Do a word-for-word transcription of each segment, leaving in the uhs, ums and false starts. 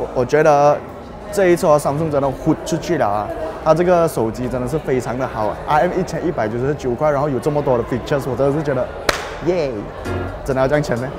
我我觉得这一次哦，Samsung真的豁出去了啊！它这个手机真的是非常的好 ，R M 一千一百九十九块，然后有这么多的 features， 我真的是觉得，耶！真的要这样钱呢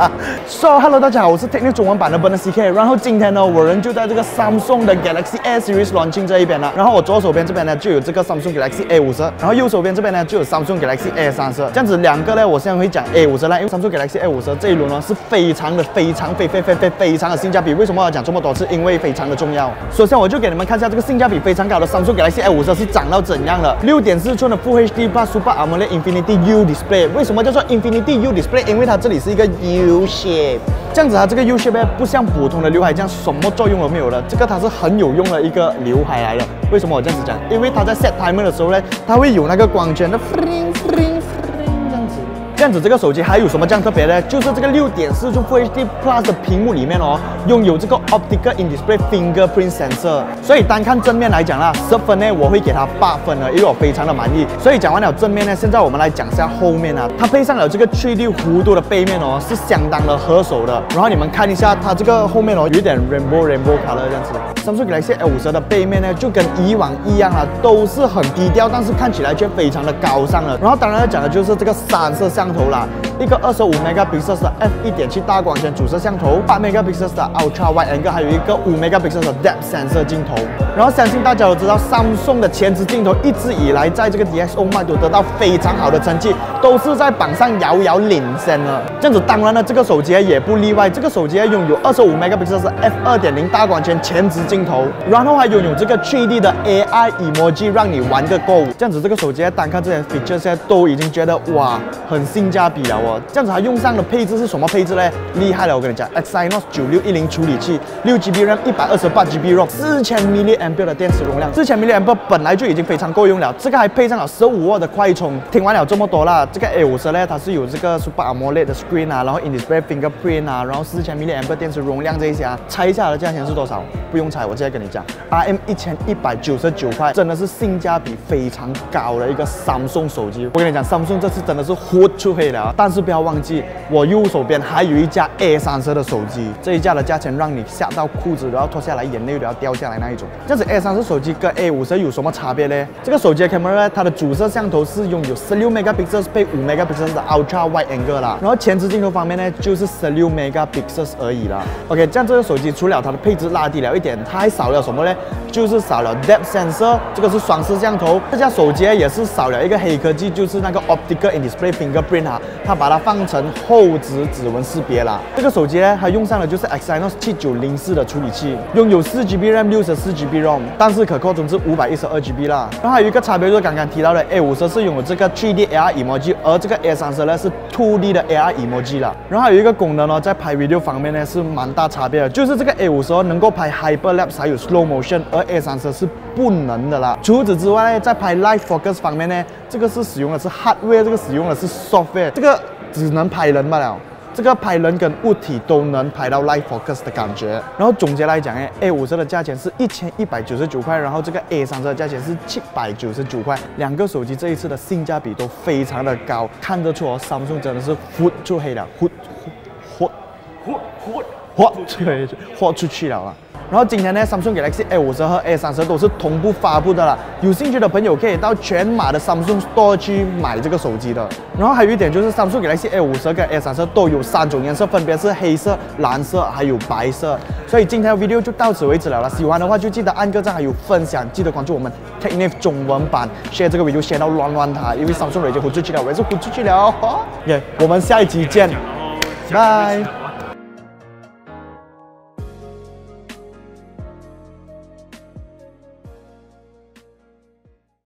？So hello， 大家好，我是 Technic 中文版的 Bernard C K。然后今天呢，我人就在这个 Samsung 的 Galaxy A Series launching 这一边了。然后我左手边这边呢就有这个 Samsung Galaxy A 五十，然后右手边这边呢就有 Samsung Galaxy A 三十。这样子两个呢，我现在会讲 A 五十啦，因为 Samsung Galaxy A 五十这一轮呢是非常的非常非非非非非常的性价比。为什么要讲这么多次？因为非常的重要。首先我就给你们看一下这个性价比非常高的 Samsung Galaxy A 五十是长到怎样了。六点四寸的 Full H D Plus Super AMOLED Infinity U Display。为什么叫做 Infinity U Display？ 因为它这里是一个 U shape。这样子，它这个 U shape 不像普通的刘海这样什么作用都没有的，这个它是很有用的一个刘海来的。为什么我这样子讲？因为它在 set timer 的时候呢，它会有那个光圈的 fring fring fring 这样子。这样子，这个手机还有什么这样特别的？就是这个六点四寸 Full H D Plus 的屏幕里面哦，拥有这个 Optical In-Display Fingerprint Sensor。所以单看正面来讲啦，十分呢我会给它八分了，因为我非常的满意。所以讲完了正面呢，现在我们来讲一下后面啊，它配上了这个 三 D 弧度的背面哦，是相当的合手的。然后你们看一下它这个后面哦，有一点 Rainbow Rainbow Color 这样子。Samsung Galaxy A 五十的背面呢，就跟以往一样啊，都是很低调，但是看起来却非常的高尚了。然后当然要讲的就是这个三摄像头啦。一个二十五 megapixels 的 f 一点七 大光圈主摄像头，八 megapixels 的 Ultra Wide Angle， 还有一个五 megapixels 的 Depth Sensor 镜头。然后相信大家都知道 ，Samsung 的前置镜头一直以来在这个 D X O Mark 都得到非常好的成绩，都是在榜上遥遥领先了。这样子，当然了，这个手机也不例外。这个手机拥有二十五 megapixels 的 f 二点零 大光圈前置镜头，然后还拥有这个 三 D 的 A I emoji 让你玩个够。这样子，这个手机单看这些 feature 现在都已经觉得哇，很性价比了哦。这样子它用上的配置是什么配置呢？厉害了，我跟你讲 ，Exynos 九六一零处理器，六 G B RAM， 一百二十八 G B ROM， 四千 毫安时的电池容量，四千 毫安时本来就已经非常够用了，这个还配上了十五瓦的快充。听完了这么多啦，这个 A 五十呢，它是有这个 Super AMOLED 的 screen 啊，然后 In-Display Fingerprint 啊，然后四千 毫安时电池容量这一些啊，猜一下它的价钱是多少？不用猜，我直接跟你讲 ，R M 一千一百九十九块，真的是性价比非常高的一个 Samsung 手机。我跟你讲 ，Samsung 这次真的是豁出去了，但是不要忘记，我右手边还有一架 A 三十的手机，这一架的价钱让你吓到裤子都要脱下来，眼泪都要掉下来那一种。这样子 A 三十手机跟 A 五十有什么差别呢？这个手机的 camera 它的主摄像头是拥有十六 megapixels 配五 megapixels 的 Ultra Wide Angle 啦，然后前置镜头方面呢就是十六 megapixels 而已啦。OK， 这样这个手机除了它的配置拉低了一点，它还少了什么呢？就是少了 Depth Sensor， 这个是双摄像头。这架手机也是少了一个黑科技，就是那个 Optical In-Display Fingerprint 啊，它把它放成后置指纹识别啦。这个手机呢，它用上的就是 Exynos 七九零四的处理器，拥有四 G B RAM， 六十四 G B ROM， 但是可扩充至五百一十二 G B 啦。然后还有一个差别就是刚刚提到的 A 五十是拥有这个 三 D A R emoji， 而这个 A 三十呢是 二 D 的 A R emoji 啦。然后还有一个功能呢，在拍 video 方面呢是蛮大差别的，就是这个 A 五十能够拍 Hyperlapse 还有 Slow Motion， 而 A 三十是不能的啦。除此之外呢，在拍 Live Focus 方面呢，这个是使用的是 hardware， 这个使用的是 software， 这个只能拍人罢了。这个拍人跟物体都能拍到 Live Focus 的感觉。然后总结来讲，哎 ，A 五十的价钱是一千一百九十九块，然后这个 A 三十的价钱是七百九十九块。两个手机这一次的性价比都非常的高，看得出哦 ，Samsung 真的是豁出去了，豁豁豁豁豁出去，豁出去了啊！然后今天呢 ，Samsung Galaxy A 五十和 A 三十都是同步发布的了。有兴趣的朋友可以到全马的 Samsung Store 去买这个手机的。然后还有一点就是 Samsung Galaxy A 五十跟 A 三十都有三种颜色，分别是黑色、蓝色还有白色。所以今天的 video 就到此为止了啦。喜欢的话就记得按个赞，还有分享，记得关注我们 Technic 中文版 ，share 这个 video share 到乱乱它，因为 Samsung 已经豁出去了，我也是豁出去了。耶，我们下一期见，拜。